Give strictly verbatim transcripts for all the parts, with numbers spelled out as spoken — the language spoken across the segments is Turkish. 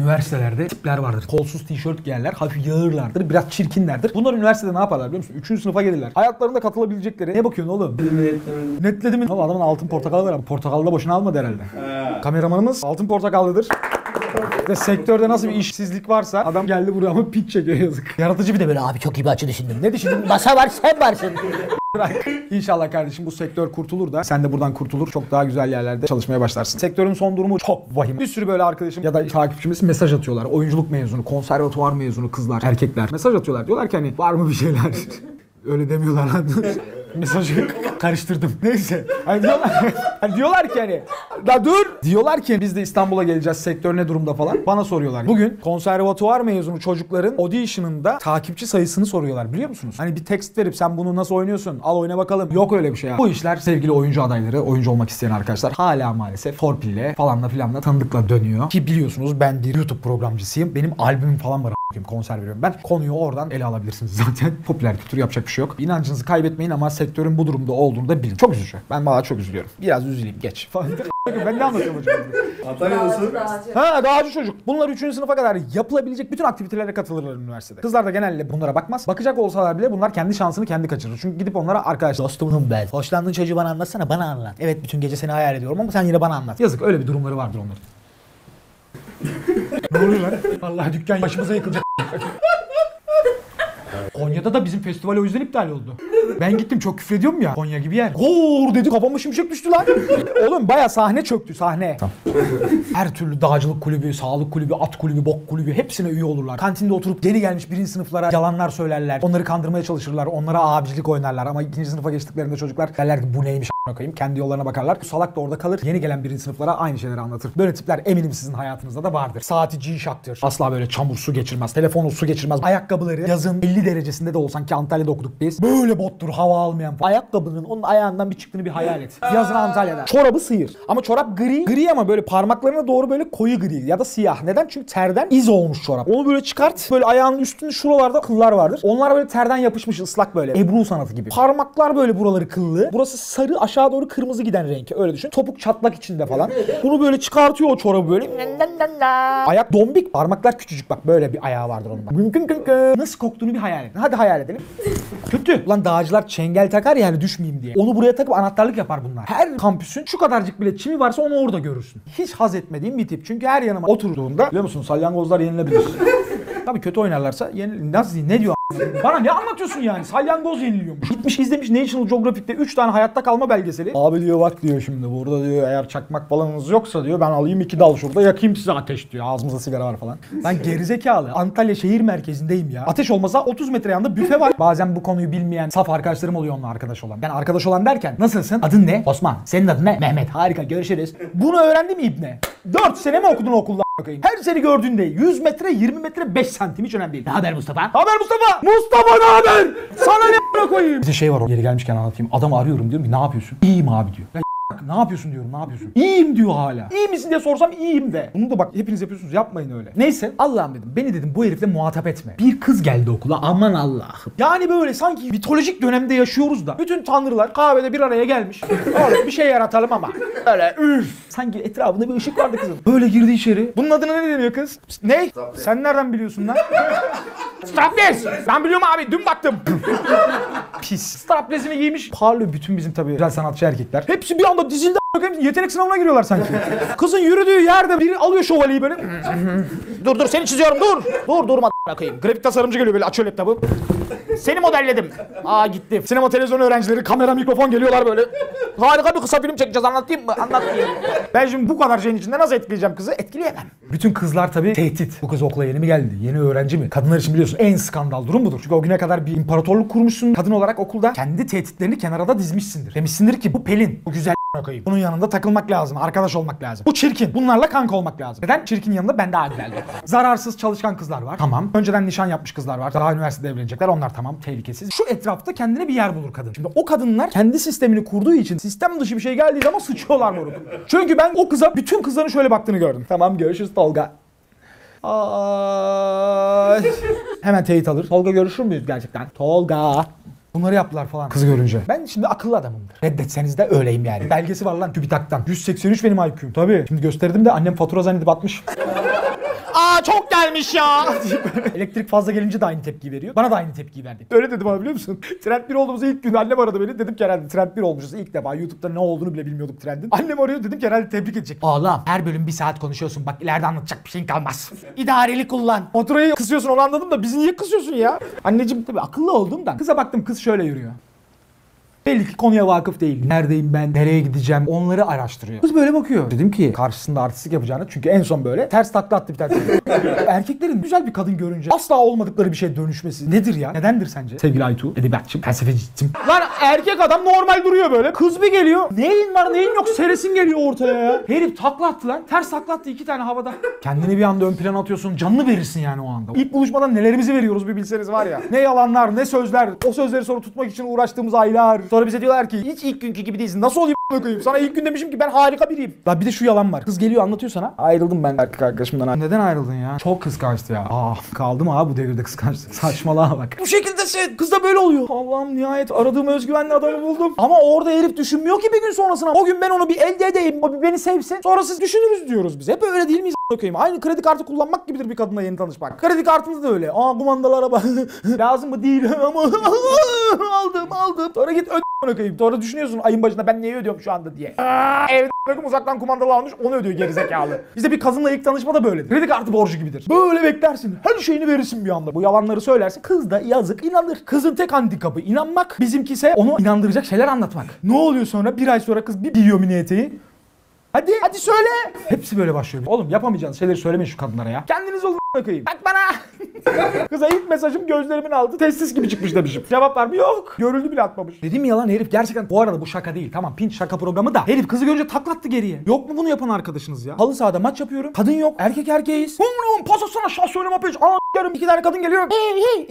üniversitelerde tipler vardır. Kolsuz tişört giyerler, hafif yağırlardır, biraz çirkinlerdir. Bunlar üniversitede ne yaparlar biliyor musun? Üçüncü sınıfa gelirler. Hayatlarında katılabilecekleri. Ne bakıyorsun oğlum? Netledi mi? Oğlum adamın altın portakalı var ama portakalı da boşuna almadı herhalde. He. Kameramanımız altın portakallıdır. İşte sektörde nasıl bir işsizlik varsa adam geldi buraya ama pitch çekiyor yazık. Yaratıcı bir de böyle abi çok iyi bir açı düşündüm. Ne düşündün? Masa var sen varsın. İnşallah kardeşim bu sektör kurtulur da sen de buradan kurtulur. Çok daha güzel yerlerde çalışmaya başlarsın. Sektörün son durumu çok vahim. Bir sürü böyle arkadaşım ya da takipçimiz mesaj atıyorlar. Oyunculuk mezunu, konservatuvar mezunu kızlar, erkekler mesaj atıyorlar. Diyorlar ki hani var mı bir şeyler? Öyle demiyorlar lan. Mesajı karıştırdım. Neyse. Hani diyorlar, hani diyorlar ki hani la dur. Diyorlar ki biz de İstanbul'a geleceğiz. Sektör ne durumda falan. Bana soruyorlar. Bugün konservatuvar mezunu çocukların audition'ında takipçi sayısını soruyorlar. Biliyor musunuz? Hani bir text verip sen bunu nasıl oynuyorsun? Al oyna bakalım. Yok öyle bir şey ya. Bu işler sevgili oyuncu adayları, oyuncu olmak isteyen arkadaşlar hala maalesef torpille falanla filanla tanıdıkla dönüyor. Ki biliyorsunuz ben bir YouTube programcısıyım. Benim albümüm falan var. Konser veriyorum. Ben konuyu oradan ele alabilirsiniz zaten. Popüler kültür yapacak bir şey yok. İnancınızı kaybetmeyin ama sektörün bu durumda olduğunu da bilin. Çok üzücü. Ben valla çok üzülüyorum. Biraz üzüleyim geç. Ben ne anlatıyorum hocam? Antalya'dasın. Ha dağcı çocuk. Bunlar üçüncü sınıfa kadar yapılabilecek bütün aktivitelere katılırlar üniversitede. Kızlar da genelde bunlara bakmaz. Bakacak olsalar bile bunlar kendi şansını kendi kaçırır. Çünkü gidip onlara arkadaş dostumum ben. Hoşlandığın çocuğu bana anlatsana, bana anlat. Evet bütün gece seni hayal ediyorum ama sen yine bana anlat. Yazık öyle bir durumları vardır onların. Ne oluyor lan? Vallahi dükkan başımıza yıkılacak. Konya'da da bizim festival o yüzden iptal oldu. Ben gittim çok küfrediyorum ya. Konya gibi yer. Goor dedi kafama şimşek düştü lan. Oğlum baya sahne çöktü sahne. Her türlü dağcılık kulübü, sağlık kulübü, at kulübü, bok kulübü hepsine üye olurlar. Kantinde oturup yeni gelmiş birinci sınıflara yalanlar söylerler. Onları kandırmaya çalışırlar. Onlara abicilik oynarlar ama ikinci sınıfa geçtiklerinde çocuklar derler ki bu neymiş a**ına koyayım. Kendi yollarına bakarlar. Bu salak da orada kalır. Yeni gelen birinci sınıflara aynı şeyleri anlatır. Böyle tipler eminim sizin hayatınızda da vardır. Saati G-Shock'tır. Asla böyle çamur su geçirmez. Telefonu su geçirmez. Ayakkabıları yazın elli derecesinde de olsan ki Antalya'da okuduk biz. Böyle bottur hava almayan. Ayakkabının onun ayağından bir çıktığını bir hayal et. Yazın Antalya'da. Çorabı sıyır. Ama çorap gri. Gri ama böyle parmaklarına doğru böyle koyu gri ya da siyah. Neden? Çünkü terden iz olmuş çorap. Onu böyle çıkart. Böyle ayağının üstünde şuralarda kıllar vardır. Onlar böyle terden yapışmış ıslak böyle. Ebru sanatı gibi. Parmaklar böyle buraları kıllı. Burası sarı aşağı doğru kırmızı giden renk. Öyle düşün. Topuk çatlak içinde falan. Bunu böyle çıkartıyor o çorabı böyle. Ayak dombik. Parmaklar küçücük bak. Böyle bir ayağı vardır onun. Bak. Nasıl koktuğunu bir hayal edin. Hadi hayal edelim. Kötü. Ulan dağcılar çengel takar ya hani düşmeyeyim diye. Onu buraya takıp anahtarlık yapar bunlar. Her kampüsün şu kadarcık bile çimi varsa onu orada görürsün. Hiç haz etmediğim bir tip. Çünkü her yanıma oturduğunda biliyor musun salyangozlar yenilebilir. Tabii kötü oynarlarsa yenil... Nasıl ne diyor a**? Bana ne anlatıyorsun yani? Salyangoz yeniliyormuş. Gitmiş izlemiş National Geographic'te üç tane hayatta kalma belgeseli. Abi diyor bak diyor şimdi burada diyor eğer çakmak falanınız yoksa diyor ben alayım iki dal şurada yakayım size ateş diyor. Ağzımızda sigara var falan. Ben gerizekalı. Antalya şehir merkezindeyim ya. Ateş olmasa otuz metre yanında büfe var. Bazen bu konuyu bilmeyen saf arkadaşlarım oluyor onunla arkadaş olan. Ben arkadaş olan derken nasılsın? Adın ne? Osman. Senin adın ne? Mehmet. Harika görüşürüz. Bunu öğrendi mi İbne? dört sene mi okudun okulda? Her seni gördüğünde yüz metre, yirmi metre, beş santim hiç önemli değil. Ne haber Mustafa? Haber Mustafa? Mustafa ne haber? Sana ne koyayım? Bize şey var o yeri gelmişken anlatayım. Adamı arıyorum diyorum ki ne yapıyorsun? İyiyim abi diyor. Ya ne yapıyorsun diyorum ne yapıyorsun? İyiyim diyor hala. İyi misin diye sorsam iyiyim de. Bunu da bak hepiniz yapıyorsunuz yapmayın öyle. Neyse Allah'ım dedim beni dedim bu herifle muhatap etme. Bir kız geldi okula aman Allah'ım. Yani böyle sanki mitolojik dönemde yaşıyoruz da. Bütün tanrılar kahvede bir araya gelmiş. Öyle bir şey yaratalım ama. Öyle üf. Sanki etrafında bir ışık vardı kızın. Böyle girdi içeri. Bunun adına ne deniyor kız? Ne? Strapless. Sen nereden biliyorsun lan? Strapless. Ben biliyorum abi dün baktım. Pis. Strapless'ini giymiş. Parlıyor bütün bizim tabii güzel sanatçı erkekler. Hepsi bir anda dizildi a**ım. Yetenek sınavına giriyorlar sanki. Kızın yürüdüğü yerde biri alıyor şövalyeyi böyle. dur dur seni çiziyorum dur. Dur durma a**ına koyayım. Grafik tasarımcı geliyor böyle açıyor laptopu. Seni modelledim. Aa gitti. Sinema televizyon öğrencileri kamera mikrofon geliyorlar böyle. Harika bir kısa film çekeceğiz anlatayım mı? Anlatmayayım. Ben şimdi bu kadar şeyin içinde nasıl etkileyeceğim kızı? Etkileyemem. Bütün kızlar tabii tehdit. Bu kız okula yeni mi geldi? Yeni öğrenci mi? Kadınlar için biliyorsun en skandal durum budur. Çünkü o güne kadar bir imparatorluk kurmuşsun. Kadın olarak okulda kendi tehditlerini kenara da dizmişsindir. Demişsindir ki bu Pelin. Bu güzel koyayım. Bunun yanında takılmak lazım. Arkadaş olmak lazım. Bu çirkin. Bunlarla kanka olmak lazım. Neden? Çirkin yanında ben daha güzeldim. Zararsız çalışkan kızlar var. Tamam. Önceden nişan yapmış kızlar var. Daha üniversitede evlenecekler. Onlar tamam. Tehlikesiz. Şu etrafta kendine bir yer bulur kadın. Şimdi o kadınlar kendi sistemini kurduğu için sistem dışı bir şey geldiği zaman sıçıyorlar moruk. Çünkü ben o kıza bütün kızların şöyle baktığını gördüm. Tamam görüşürüz Tolga. Ay. Hemen teyit alır. Tolga görüşür müyüz gerçekten? Tolga. Bunları yaptılar falan kızı görünce. Ben şimdi akıllı adamımdır. Reddetseniz de öyleyim yani. Belgesi var lan TÜBİTAK'tan. yüz seksen üç benim I Q'm. Tabii. Şimdi gösterdim de annem fatura zannedip atmış. ya çok gelmiş ya. Elektrik fazla gelince de aynı tepki veriyor. Bana da aynı tepkiyi verdi. Öyle dedim abi biliyor musun? Trend bir olduğumuz ilk gün annem aradı beni. Dedim ki herhalde Trend bir olmuşuz. İlk defa YouTube'da ne olduğunu bile bilmiyorduk Trend'in. Annem arıyor, dedim ki herhalde tebrik edecek. Oğlum her bölüm bir saat konuşuyorsun. Bak ileride anlatacak bir şeyin kalmaz. İdareli kullan. Faturayı kısıyorsun, onu anladım da bizi niye kısıyorsun ya? Anneciğim tabii akıllı olduğumdan. Kıza baktım, kız şöyle yürüyor. Belli ki konuya vakıf değil. Neredeyim ben, nereye gideceğim, onları araştırıyor. Kız böyle bakıyor. Dedim ki karşısında artistlik yapacağını, çünkü en son böyle ters takla attı bir tane. Erkeklerin güzel bir kadın görünce asla olmadıkları bir şeye dönüşmesi nedir ya? Nedendir sence? Sevgili Aytu, edebiyatçım, felsefeciyim. Lan erkek adam normal duruyor böyle. Kız bir geliyor. Neyin var neyin yok, seresin geliyor ortaya ya. Herif takla attı lan. Ters takla attı iki tane havada. Kendini bir anda ön plana atıyorsun. Canını verirsin yani o anda. İlk buluşmadan nelerimizi veriyoruz bir bilseniz var ya. Ne yalanlar, ne sözler. O sözleri sonra tutmak için uğraştığımız aylar. Sonra bize diyorlar ki hiç ilk günkü gibi değilsin. Nasıl olayım koyayım? Sana ilk gün demişim ki ben harika biriyim. Lan bir de şu yalan var. Kız geliyor anlatıyor sana. Ayrıldım ben erkek arkadaşımdan. Neden ayrıldın ya? Çok kıskançtı ya. Aa kaldım ha bu devirde kıskançlık. Saçmalama bak. Bu şekildesin. Kız da böyle oluyor. Allah'ım nihayet aradığım özgüvenli adamı buldum. Ama orada herif düşünmüyor ki bir gün sonrasına. O gün ben onu bir elde edeyim. O bir beni sevsin. Sonra siz düşünürüz diyoruz biz. Hep öyle değil miyiz? Koyayım. Aynı kredi kartı kullanmak gibidir bir kadınla yeni tanışmak. Kredi kartında da öyle. Aa kumandalı araba. Lazım mı değil ama aldım aldım. Sonra git öde koyayım. Sonra düşünüyorsun ayın başında ben niye ödüyorum şu anda diye. Aa, evde bakım uzaktan kumandalı almış onu ödüyor gerizekalı. İşte bir kadınla ilk tanışma da böyledir. Kredi kartı borcu gibidir. Böyle beklersin. Her şeyini verirsin bir anda. Bu yalanları söylersin. Kız da yazık inanır. Kızın tek handikapı inanmak. Bizimki ise onu inandıracak şeyler anlatmak. Ne oluyor sonra? Bir ay sonra kız bir giyiyor mini eteği. Hadi, hadi söyle. Hepsi böyle başlıyor. Oğlum yapamayacağınız şeyleri söylemeyin şu kadınlara ya. Kendiniz olun bakayım. Bak bana. Kıza ilk mesajım gözlerimin altı testis gibi çıkmış demişim. Cevap var mı? Yok. Görüldü bile atmamış. Dedim ya lan herif gerçekten bu arada bu şaka değil. Tamam pinç şaka programı da. Herif kızı görünce taklattı geriye. Yok mu bunu yapan arkadaşınız ya? Halı sahada maç yapıyorum. Kadın yok. Erkek erkeğiz. Hum pas atsana aşağı söyleme peş. Aa yarım iki tane kadın geliyor. Hey hey.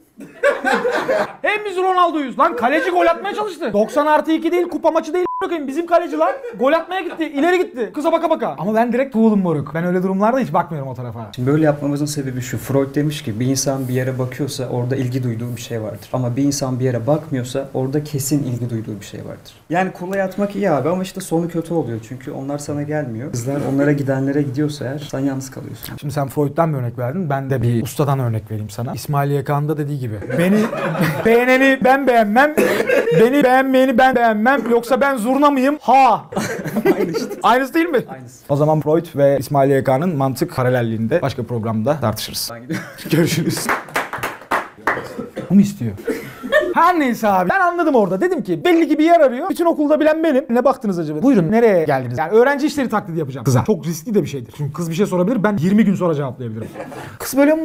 Hem biz Ronaldo'yuz lan, kaleci gol atmaya çalıştı. doksan artı iki değil, kupa maçı değil bakayım, bizim kaleci lan gol atmaya gitti, ileri gitti. Kıza baka baka. Ama ben direkt tuğulum moruk. Ben öyle durumlarda hiç bakmıyorum o tarafa. Şimdi böyle yapmamızın sebebi şu. Freud demiş ki bir insan bir yere bakıyorsa orada ilgi duyduğu bir şey vardır. Ama bir insan bir yere bakmıyorsa orada kesin ilgi duyduğu bir şey vardır. Yani kolay atmak iyi abi ama işte sonu kötü oluyor. Çünkü onlar sana gelmiyor. Kızlar onlara gidenlere gidiyorsa eğer sen yalnız kalıyorsun. Şimdi sen Freud'dan bir örnek verdin. Ben de bir ustadan örnek vereyim sana. İsmail Yakan'ın da dediği gibi. Beni beğeneni ben beğenmem. Beni beğenmeyeni ben beğenmem. Yoksa ben zurna mıyım? Ha. Aynı işte. Aynısı değil mi? Aynısı. O zaman Freud ve İsmail Yakan'ın mantık paralelliğinde başka programda tartışırız. Ben gidiyorum. Görüşürüz. Bu mu istiyor? Her neyse abi. Ben anladım orada. Dedim ki belli ki bir yer arıyor. Bütün okulda bilen benim. Ne baktınız acaba? Buyurun nereye geldiniz? Yani öğrenci işleri taklidi yapacağım kıza. Çok riskli de bir şeydir. Çünkü kız bir şey sorabilir. Ben yirmi gün sonra cevaplayabilirim. Kız böyle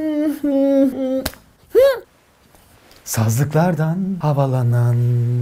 sazlıklardan havalanan.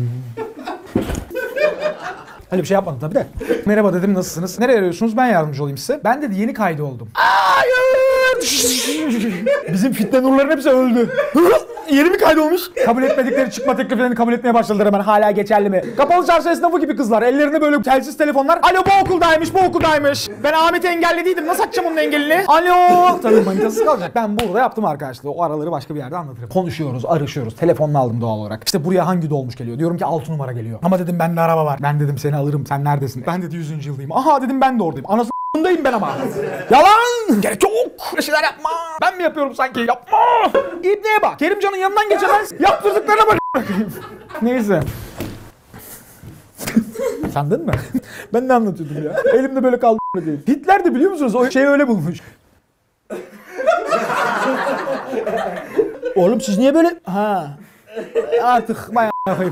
Öyle bir şey yapmadım tabii de. Merhaba dedim, nasılsınız? Nereye arıyorsunuz? Ben yardımcı olayım size. Ben dedi yeni kaydı oldum. Hayır! Bizim fitne nurların hepsi öldü. Yeni mi kaydolmuş? Kabul etmedikleri çıkma tekliflerini kabul etmeye başladılar hemen. Hala geçerli mi? Kapalı çarşı esnafı gibi kızlar. Ellerinde böyle telsiz telefonlar. Alo bu okuldaymış, bu okuldaymış. Ben Ahmet'i engellediydim. Nasıl açacağım onun engelini? Alo. Tabii manitasız kalacak. Ben burada yaptım arkadaşlar. O araları başka bir yerde anlatırım. Konuşuyoruz, arışıyoruz. Telefonla aldım doğal olarak. İşte buraya hangi dolmuş geliyor? Diyorum ki altı numara geliyor. Ama dedim bende araba var. Ben dedim seni alırım. Sen neredesin? Ben dedi yüzüncü yıldayım. Aha dedim ben de oradayım. Anasını Bundayım ben ama. Yalan! Gerek yok. Öyle şeyler yapma. Ben mi yapıyorum sanki? Yapma! İbneye bak. Kerimcan'ın yanından geçemez. Yaptırdıklarına bak. Neyse. Sandın mı? Ben ne anlatıyordum ya? Elimde böyle kaldı değil. Hitler de biliyor musunuz? O şeyi öyle bulmuş. Oğlum siz niye böyle... Ha. Artık bayağı koyayım.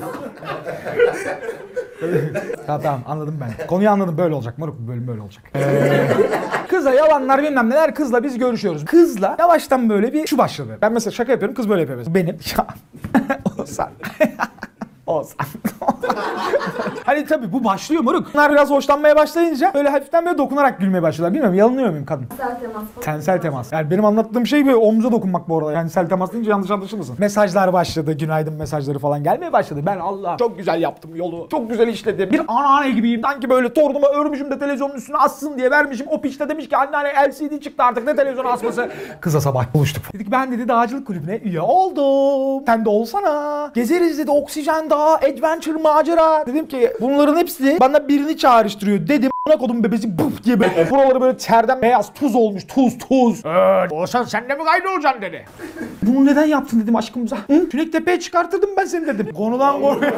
Tamam tamam anladım ben. Konuyu anladım, böyle olacak. Moruk bu bölüm böyle olacak. Ee, kızla yalanlar bilmem neler, kızla biz görüşüyoruz. Kızla yavaştan böyle bir şu başladı. Ben mesela şaka yapıyorum, kız böyle yapıyor mesela. Benim. Ya. Olsan. Olsan. Hani tabii bu başlıyor moruk. Bunlar biraz hoşlanmaya başlayınca böyle hafiften böyle dokunarak gülmeye başlıyorlar. Bilmiyorum yanılıyor muyum kadın? Tensel temas. Tensel temas. Yani benim anlattığım şey böyle omza dokunmak bu arada. Yani tensel temas deyince yanlış anlaşılmasın. Mesajlar başladı. Günaydın mesajları falan gelmeye başladı. Ben Allah çok güzel yaptım yolu. Çok güzel işledi. Bir anneanne gibiyim. Sanki böyle torunuma örmüşüm de televizyonun üstüne assın diye vermişim. O piç de demiş ki anneanne L C D çıktı artık ne televizyon asması. Kızla sabah buluştuk. Dedik ben dedi dağcılık kulübüne üye oldum. Sen de olsana. Gezeriz dedi oksijen dağ, adventure, macera. Dedim ki bunların hepsi bana birini çağrıştırıyor dedim. a**ına kodum bebesi buf diye böyle. Buraları böyle terden beyaz tuz olmuş. Tuz tuz. Eee Oğuzhan sen de mi kaydı olacaksın dedi. Bunu neden yaptın dedim aşkımıza. Hı? Tünektepe'ye çıkartırdım ben seni dedim. Konudan konuya.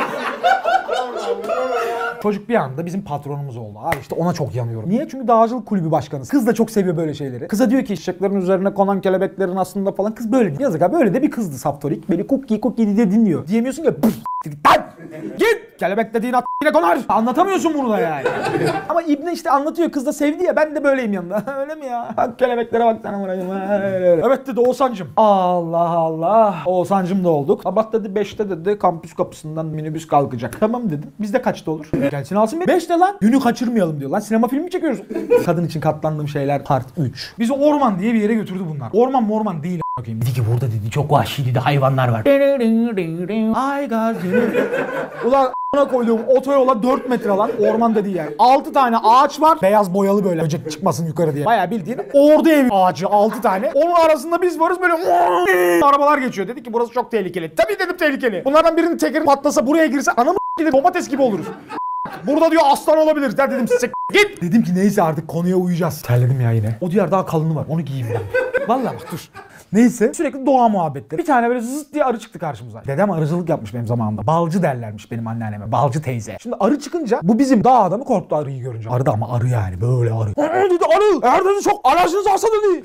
Çocuk bir anda bizim patronumuz oldu. Abi işte ona çok yanıyorum. Niye? Çünkü dağcılık kulübü başkanı. Kız da çok seviyor böyle şeyleri. Kıza diyor ki çiçeklerin üzerine konan kelebeklerin aslında falan. Kız böyle. Yazık abi böyle de bir kızdı saftorik. Böyle cookie cookie diye dinliyor. Diyemiyorsun ki puf, git lan! Git! Kelebek dediğin at yine konar. Anlatamıyorsun bunu da yani. Ama İbni işte anlatıyor. Kız da sevdi ya. Ben de böyleyim yanında. Öyle mi ya? Bak kelebeklere bak sana vurayım. Evet dedi Oğuzhan'cım. Allah Allah. Oğuzhan'cım da olduk. Sabah dedi beşte dedi kampüs kapısından minibüs kalkacak. Tamam dedim. Bizde kaçta olur? Gelsin alsın beni. beşte lan. Günü kaçırmayalım diyor. Lan sinema filmi çekiyoruz. Kadın için katlandığım şeyler part üç. Bizi orman diye bir yere götürdü bunlar. Orman morman değil a**ayım. Dedi ki burada dedi çok vahşi dedi hayvanlar var. Ay gaz. Ulan a**ına koyduğum otoyola dört metre lan orman dediği yer. altı tane ağaç var. Beyaz boyalı böyle. Böcek çıkmasın yukarı diye. Bayağı bildiğin ordu evi ağacı altı tane. Onun arasında biz varız böyle arabalar geçiyor. Dedi ki burası çok tehlikeli. Tabii dedim tehlikeli. Bunlardan birinin tekeri patlasa buraya girse anamı s***li domates gibi oluruz. Burada diyor aslan olabilir. Der dedim size git. Dedim ki neyse artık konuya uyacağız. Terledim ya yine. O diğer daha kalını var. Onu giyeyim ben. Vallahi bak dur. Neyse sürekli doğa muhabbetleri. Bir tane böyle zıt diye arı çıktı karşımıza. Dedem arıcılık yapmış benim zamanımda. Balcı derlermiş benim anneanneme. Balcı teyze. Şimdi arı çıkınca bu bizim dağ adamı korktu arıyı görünce. Arı da ama arı yani böyle arı. Aa dedi arı. Eğer dedi çok alerjiniz varsa dedi.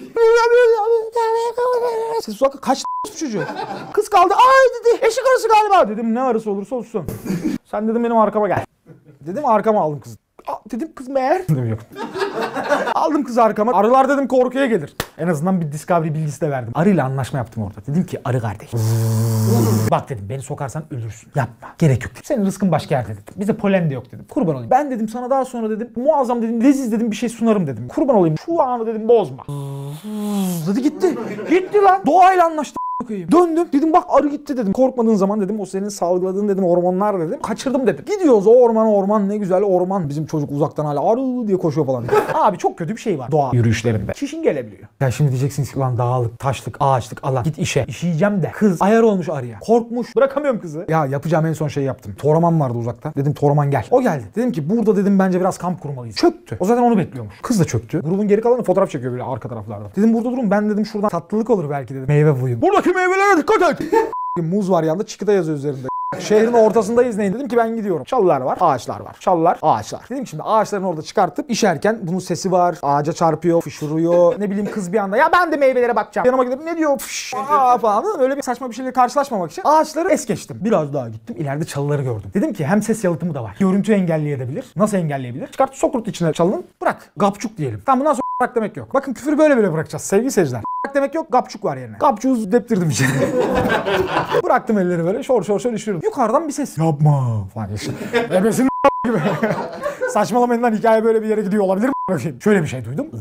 Ses uzakta kaç bu çocuğu. Kız kaldı. Ay dedi eşek arısı galiba. Dedim ne arısı olursa olsun. Sen dedim benim arkama gel. Dedim arkama aldım kızı. Aa, dedim kız meğer. Dedim yok. Aldım kızı arkama. Arılar dedim korkuya gelir. En azından bir Discovery bilgisi de verdim. Arıyla anlaşma yaptım orada. Dedim ki arı kardeş. Bak dedim beni sokarsan ölürsün. Yapma. Gerek yok dedim. Senin rızkın başka yerde dedim. Bize polen de yok dedim. Kurban olayım. Ben dedim sana daha sonra dedim muazzam dedim leziz dedim bir şey sunarım dedim. Kurban olayım. Şu anı dedim bozma. Dedi gitti. Gitti lan. Doğayla anlaştım. Döndüm dedim bak arı gitti dedim. Korkmadığın zaman dedim o senin salgıladığın dedim hormonlar dedim. Kaçırdım dedim. Gidiyoruz o orman orman ne güzel orman. Bizim çocuk uzaktan hala arı diye koşuyor falan. Abi çok kötü bir şey var doğa yürüyüşlerinde. Çişin gelebiliyor. Ya şimdi diyeceksiniz ki lan dağlık, taşlık, ağaçlık alan git işe. İşeyeceğim de. Kız ayar olmuş arıya. Korkmuş. Bırakamıyorum kızı. Ya yapacağım en son şeyi yaptım. Toraman vardı uzakta. Dedim Toraman gel. O geldi. Dedim ki burada dedim bence biraz kamp kurmalıyız. Çöktü. O zaten onu bekliyormuş. Kız da çöktü. Grubun geri kalanı fotoğraf çekiyor böyle arka taraflarda. Dedim burada durun ben dedim şuradan tatlılık olur belki dedim. Meyve buyun. Buradaki meyvelere dikkat et. Muz var yanında çıkıda yazıyor üzerinde. Şehrin ortasındayız neyin dedim ki ben gidiyorum. Çalılar var, ağaçlar var. Çalılar, ağaçlar. Dedim ki şimdi ağaçların orada çıkartıp işerken bunun sesi var. Ağaca çarpıyor, fışırıyor. Ne bileyim kız bir anda ya ben de meyvelere bakacağım. Yanıma gidip ne diyor fış aa falan. Öyle bir saçma bir şeyle karşılaşmamak için ağaçları es geçtim. Biraz daha gittim. İleride çalıları gördüm. Dedim ki hem ses yalıtımı da var. Görüntü engelleyebilir. Nasıl engelleyebilir? Çıkart sokurt içine çalının. Bırak. Gapçuk diyelim. Tamam bundan sonra bırak demek yok. Bakın küfürü böyle böyle bırakacağız sevgili seyirciler. Bırak demek yok. Gapçuk var yerine. Gapçuğu deptirdim içine. Bıraktım elleri böyle şor şor şor işliyorum. Yukarıdan bir ses. Yapma falan işte. Ebesinin gibi. Saçmalamayın lan hikaye böyle bir yere gidiyor olabilir mi? Şöyle bir şey duydum.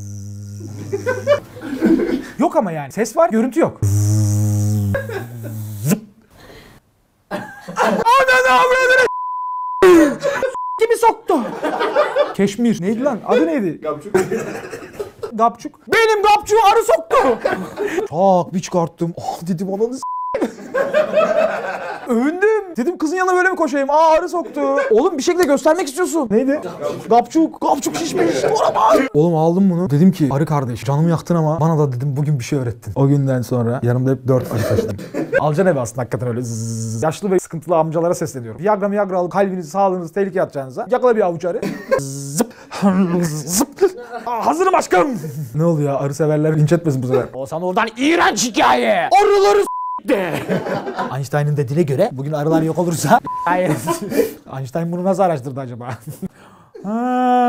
Yok ama yani ses var görüntü yok. Ananı avradını gibi soktu. Keşmir. Neydi lan? Adı neydi? Gapçuk. Gapçuk. Benim gapçuğu arı soktu. Çak bir çıkarttım. Ah dedim ananı s***. Övündüm. Dedim kızın yanına böyle mi koşayım? Aa arı soktu. Oğlum bir şekilde göstermek istiyorsun. Neydi? Gapçuk. Gapçuk şişmiş. Oğlum aldım bunu. Dedim ki arı kardeş canımı yaktın ama bana da dedim bugün bir şey öğrettin. O günden sonra yanımda hep dört arı taşıdım. Alacaksın evi aslında hakikaten öyle. Zzz. Yaşlı ve sıkıntılı amcalara sesleniyorum. Viagra Viagra alıp kalbinizi sağlığınızı tehlikeye atacağınıza yakala bir avuç arı. Zıp. Zıp. Aa, hazırım aşkım. Ne oluyor ya arı severler linç etmesin bu sefer. O sana oradan iğrenç hikaye. Arıları s***de. Einstein'ın dediğine göre bugün arılar yok olursa. Hayır. Einstein bunu nasıl araştırdı acaba? Ha.